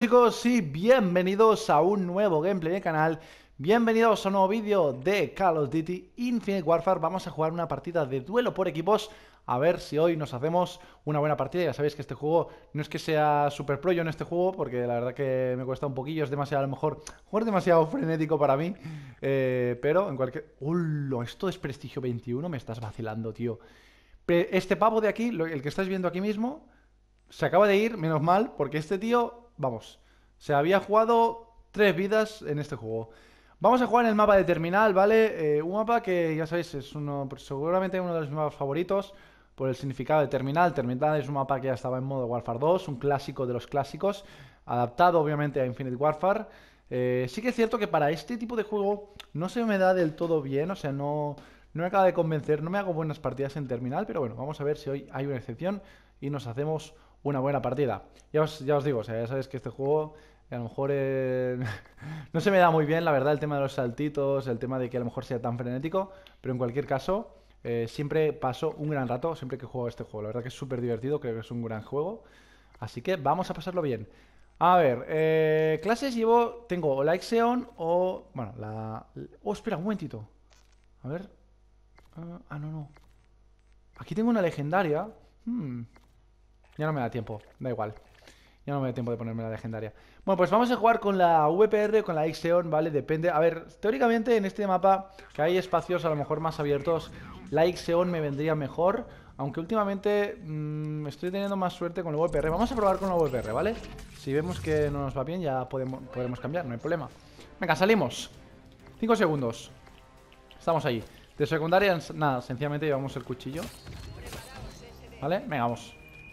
Chicos, sí, bienvenidos a un nuevo gameplay de canal. Bienvenidos a un nuevo vídeo de Call of Duty Infinite Warfare. Vamos a jugar una partida de duelo por equipos. A ver si hoy nos hacemos una buena partida. Ya sabéis que este juego no es que sea super pro yo en este juego, porque la verdad que me cuesta un poquillo. Es demasiado, a lo mejor, jugar demasiado frenético para mí. Pero en cualquier... ¡Ulo! Esto es prestigio 21. Me estás vacilando, tío. Este pavo de aquí, el que estáis viendo aquí mismo, se acaba de ir, menos mal, porque este tío, vamos, se había jugado 3 vidas en este juego. Vamos a jugar en el mapa de Terminal, ¿vale? Un mapa que, ya sabéis, es uno, pues, seguramente uno de los mapas favoritos por el significado de Terminal. Terminal es un mapa que ya estaba en modo Warfare 2, un clásico de los clásicos, adaptado obviamente a Infinite Warfare. Sí que es cierto que para este tipo de juego no se me da del todo bien, o sea, no me acaba de convencer, no me hago buenas partidas en Terminal, pero bueno, vamos a ver si hoy hay una excepción y nos hacemos una buena partida. Ya os digo, o sea, ya sabéis que este juego a lo mejor no se me da muy bien, la verdad, el tema de los saltitos, el tema de que a lo mejor sea tan frenético, pero en cualquier caso, siempre paso un gran rato siempre que juego este juego. La verdad que es súper divertido, creo que es un gran juego, así que vamos a pasarlo bien. A ver, clases tengo o la Ixion o, bueno, la... Oh, espera, un momentito. A ver. No. Aquí tengo una legendaria. Ya no me da tiempo, da igual. Ya no me da tiempo de ponerme la legendaria. Bueno, pues vamos a jugar con la VPR, con la Ixion, ¿vale? Depende. A ver, teóricamente en este mapa, que hay espacios a lo mejor más abiertos, la Ixion me vendría mejor. Aunque últimamente estoy teniendo más suerte con la VPR. Vamos a probar con la VPR, ¿vale? Si vemos que no nos va bien, ya podemos cambiar, no hay problema. Venga, salimos. 5 segundos. Estamos ahí. De secundaria, nada, sencillamente llevamos el cuchillo. ¿Vale? Venga, vamos.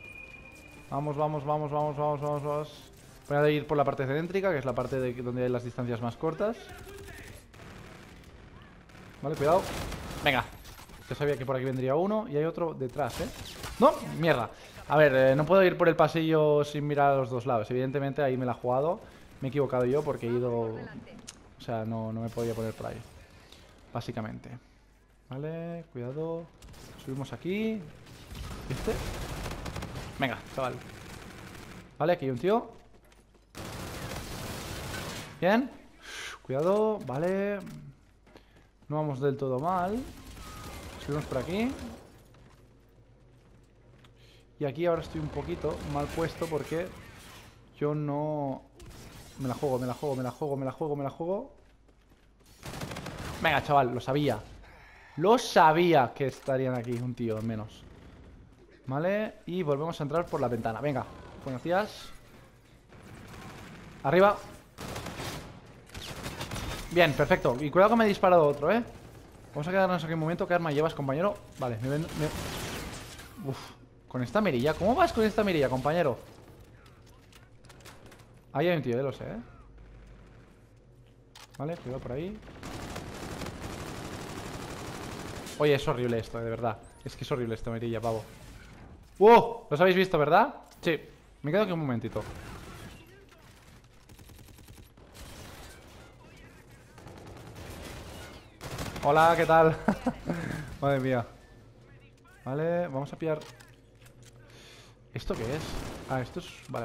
Vamos. Voy a ir por la parte céntrica, que es la parte donde hay las distancias más cortas. Vale, cuidado. Venga. Yo sabía que por aquí vendría uno y hay otro detrás, ¿eh? ¡No! ¡Mierda! A ver, no puedo ir por el pasillo sin mirar a los dos lados. Evidentemente ahí me la he jugado. Me he equivocado yo porque he ido... O sea, no me podía poner por ahí. Básicamente. Vale, cuidado. Subimos aquí. ¿Este? Venga, chaval. Vale, aquí hay un tío. Bien. Cuidado, vale. No vamos del todo mal. Subimos por aquí. Y aquí ahora estoy un poquito mal puesto porque yo no... Me la juego. Venga, chaval, lo sabía. Lo sabía que estarían aquí un tío, al menos. Vale, y volvemos a entrar por la ventana. Venga, buenos días. Arriba. Bien, perfecto. Y cuidado que me he disparado otro, ¿eh? Vamos a quedarnos aquí un momento. ¿Qué arma llevas, compañero? Vale, Uf, con esta mirilla. ¿Cómo vas con esta mirilla, compañero? Ahí hay un tío, lo sé, ¿eh? Vale, cuidado por ahí. Oye, es horrible esto, de verdad. Es que es horrible esta mirilla, pavo. ¡Wow! ¿Los habéis visto, verdad? Sí. Me quedo aquí un momentito. Hola, ¿qué tal? Madre mía. Vale, vamos a pillar... ¿Esto qué es? Ah, esto es... Vale.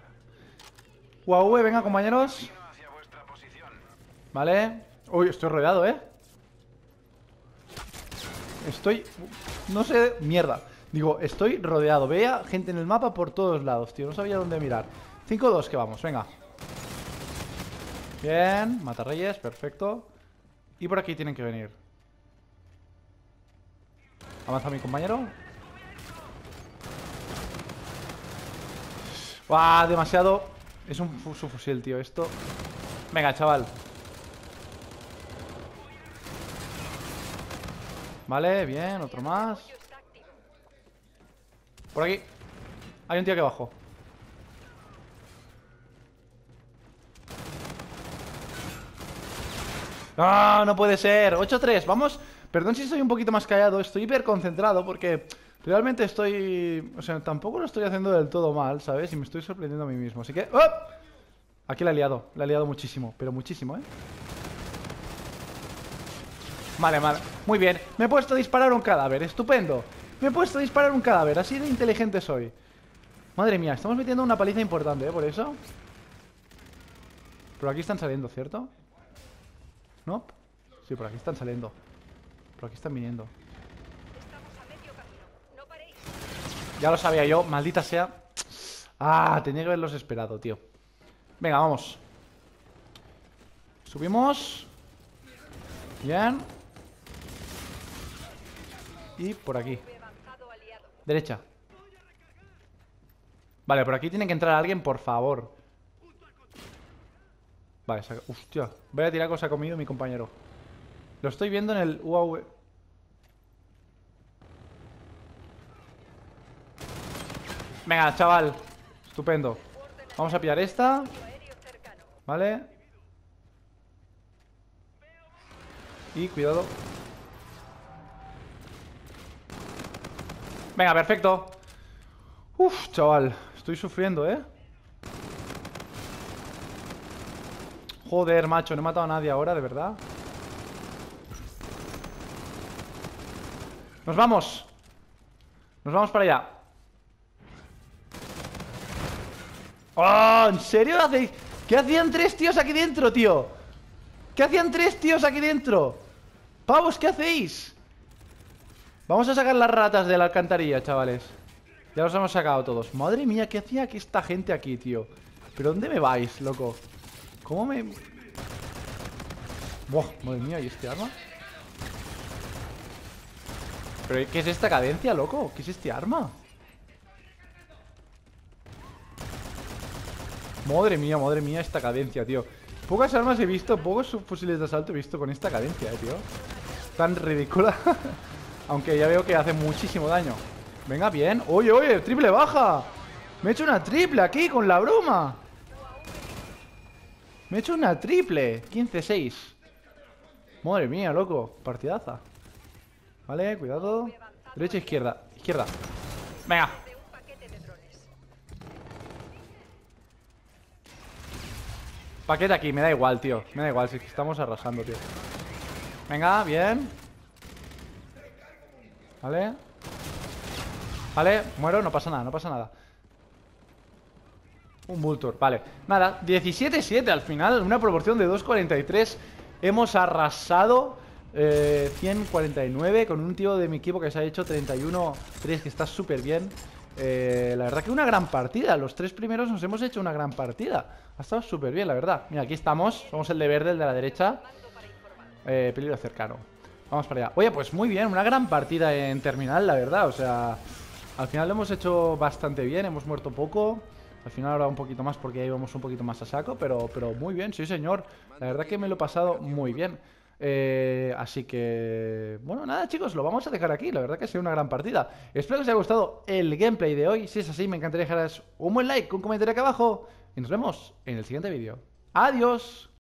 UAV, venga, compañeros. Vale. Uy, estoy rodeado, ¿eh? No sé... Mierda. Digo, estoy rodeado. Vea gente en el mapa por todos lados, tío. No sabía dónde mirar. 5-2, que vamos, venga. Bien, matarreyes, perfecto. Y por aquí tienen que venir. Avanza mi compañero. ¡Buah! Demasiado. Es un fusil, tío, esto. Venga, chaval. Vale, bien, otro más. Por aquí. Hay un tío aquí abajo. ¡Ah! No puede ser. 8-3, vamos. Perdón si soy un poquito más callado. Estoy hiper concentrado porque realmente estoy... O sea, tampoco lo estoy haciendo del todo mal, ¿sabes? Y me estoy sorprendiendo a mí mismo. Así que... ¡Oh! Aquí la he liado muchísimo. Pero muchísimo, ¿eh? Vale. Muy bien. Me he puesto a disparar un cadáver. Estupendo. Me he puesto a disparar un cadáver. Así de inteligente soy. Madre mía, estamos metiendo una paliza importante, ¿eh? Por eso. Por aquí están saliendo, ¿cierto? ¿No? Sí, por aquí están saliendo. Por aquí están viniendo. Ya lo sabía yo, maldita sea. Ah, tenía que haberlos esperado, tío. Venga, vamos. Subimos. Bien. Y por aquí. Derecha. Vale, por aquí tiene que entrar alguien, por favor. Vale, hostia. Voy a tirar cosa ha comido mi compañero. Lo estoy viendo en el UAV. Venga, chaval. Estupendo. Vamos a pillar esta. Vale. Y cuidado. Venga, perfecto. Uf, chaval. Estoy sufriendo, ¿eh? Joder, macho. No he matado a nadie ahora, de verdad. Nos vamos. Nos vamos para allá. ¡Oh! ¿En serio? ¿Qué hacían 3 tíos aquí dentro, tío? ¿Qué hacían 3 tíos aquí dentro? Pavos, ¿qué hacéis? Vamos a sacar las ratas de la alcantarilla, chavales. Ya los hemos sacado todos. Madre mía, ¿qué hacía aquí esta gente aquí, tío? ¿Pero dónde me vais, loco? ¿Cómo me...? Buah, madre mía, ¿y este arma? ¿Pero qué es esta cadencia, loco? ¿Qué es este arma? Madre mía, esta cadencia, tío. Pocas armas he visto, pocos fusiles de asalto he visto con esta cadencia, tío. Tan ridícula. Aunque ya veo que hace muchísimo daño. Venga, bien. Oye, oye, triple baja. Me he hecho una triple aquí con la broma. Me he hecho una triple. 15-6. Madre mía, loco. Partidaza. Vale, cuidado. Derecha, izquierda. Izquierda. Venga. Paquete aquí, me da igual, tío. Me da igual, si es que estamos arrasando, tío. Venga, bien. Vale. Vale, muero, no pasa nada, no pasa nada. Un Vulture, vale. Nada, 17-7 al final, una proporción de 2.43. Hemos arrasado 149 con un tío de mi equipo que se ha hecho 31-3, que está súper bien. La verdad que una gran partida. Los 3 primeros nos hemos hecho una gran partida. Ha estado súper bien, la verdad. Mira, aquí estamos. Somos el de verde, el de la derecha. Peligro cercano. Vamos para allá. Oye, pues muy bien. Una gran partida en terminal, la verdad. O sea, al final lo hemos hecho bastante bien. Hemos muerto poco. Al final ahora un poquito más porque íbamos un poquito más a saco. Pero muy bien, sí señor. La verdad que me lo he pasado muy bien. Así que... Bueno, nada chicos, lo vamos a dejar aquí. La verdad que ha sido una gran partida. Espero que os haya gustado el gameplay de hoy. Si es así, me encantaría dejaros un buen like, un comentario aquí abajo. Y nos vemos en el siguiente vídeo. ¡Adiós!